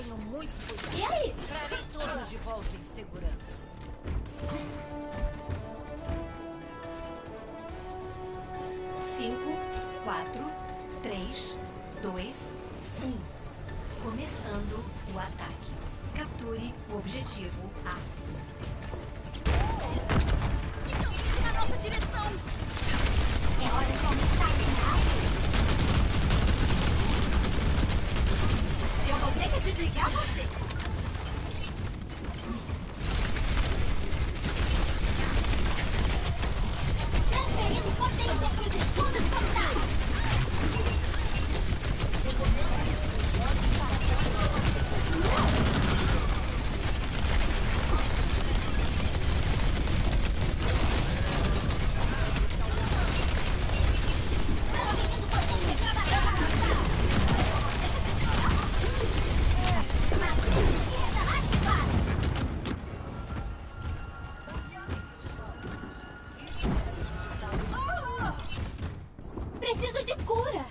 Tenham muito cuidado. E aí? Trarei todos de volta em segurança. Cinco, 4, 3, 2, 1. Começando o ataque. Capture o objetivo A. Estão indo na nossa direção! É hora de aumentar a gás. Eu vou ter que desligar você. Transferindo potência para os escudos frontais. Preciso de cura!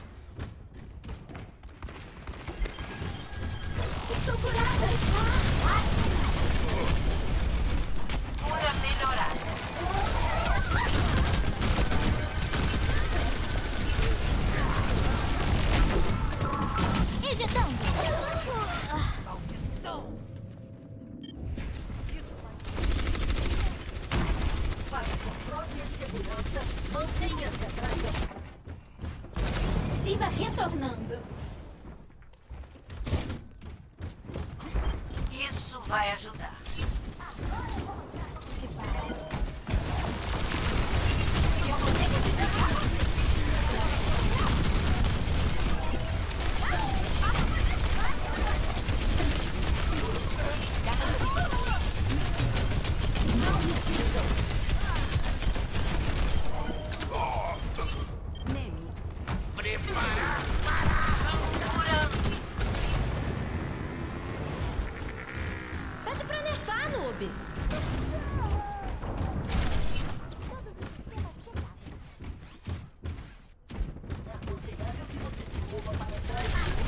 Estou curada! Cura melhorada. Ejetando! Maldição! Isso vai... Para sua própria segurança, mantenha-se atrás da... Shiva retornando. Isso vai ajudar. Eu vou ter que desligar você. Não desistam! Neme. Preparar para a cinturando! Pede pra nerfar, noob! É aconselhável que você se mova para trás.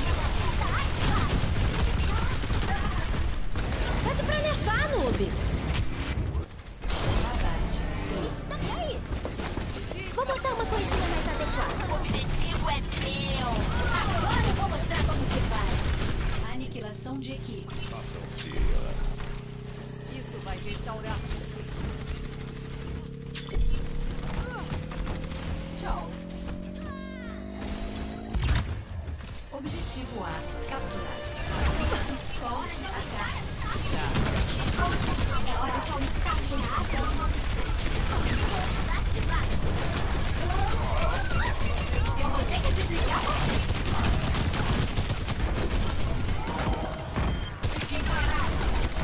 Pede pra nerfar, noob! Está aí. Vou botar uma coisinha mais adequada. O objetivo é meu. Agora eu vou mostrar como se faz. Aniquilação de equipe. Isso vai restaurar você. Tchau. Objetivo A. Capturar. Escolte ataque. É hora de aumentar sua Eu vou ter que desligar você. Fiquem parados.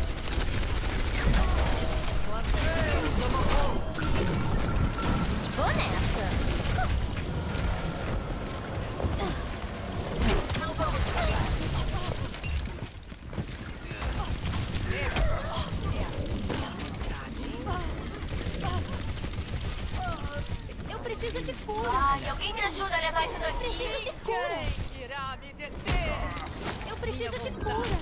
Vou nessa! Não vamos falhar. Eu preciso de cura! Ai, alguém me ajuda a levar isso daqui. Preciso de cura! Quem irá me deter? Eu preciso de vontade. cura!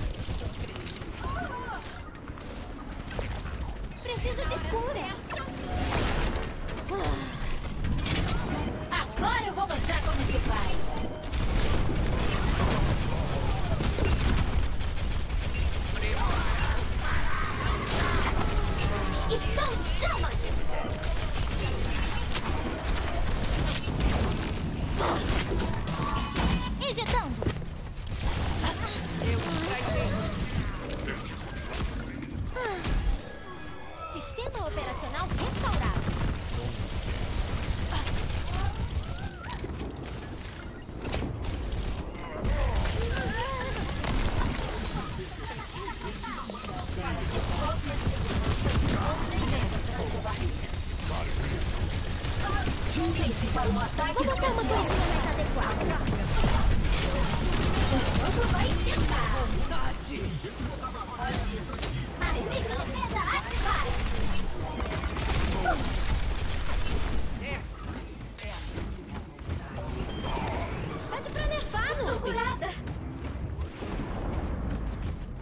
Preciso de cura! Agora eu vou mostrar como se faz. Estão em chamas! Ejetando! Eu extrairei. Sistema operacional restaurado. Juntem-se para um ataque Vou botar uma especial. coisinha mais adequada. Quando vai esquentar? Vontade. Arremesso de defesa ativado. Essa é a Pede pra nerfar, Estou noob. curada.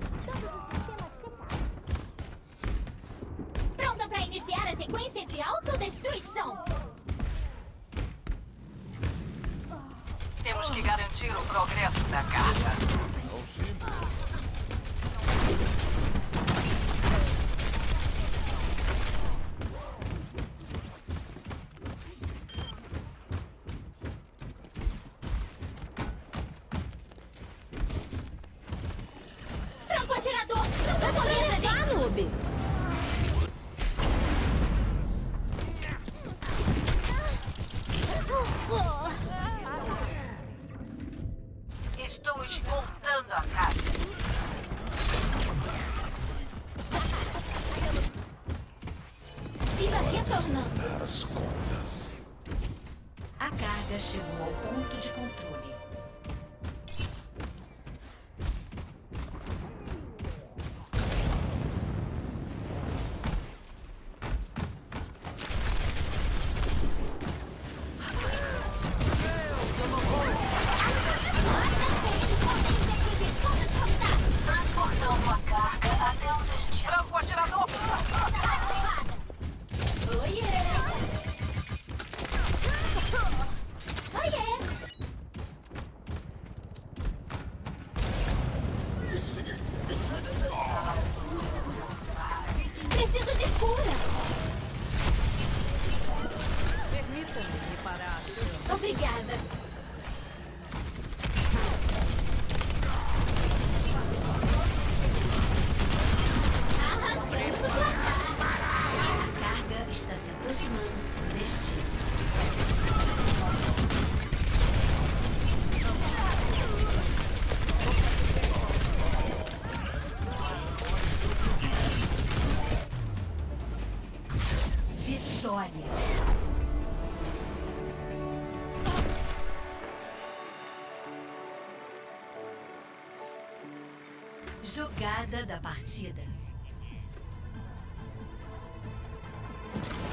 Destruição! Temos que garantir o progresso da carga. Tranco atirador! Não dá beleza, gente! Noob! Estou escoltando a carga. Siga retornando. Dar as contas. A carga chegou ao ponto de controle. Transportando a carga até o destino. Tranco atirador! Oiê! Oiê! Preciso de cura! Permita-me reparar. Obrigada. A carga está se aproximando do destino. Vitória. Jogada da partida.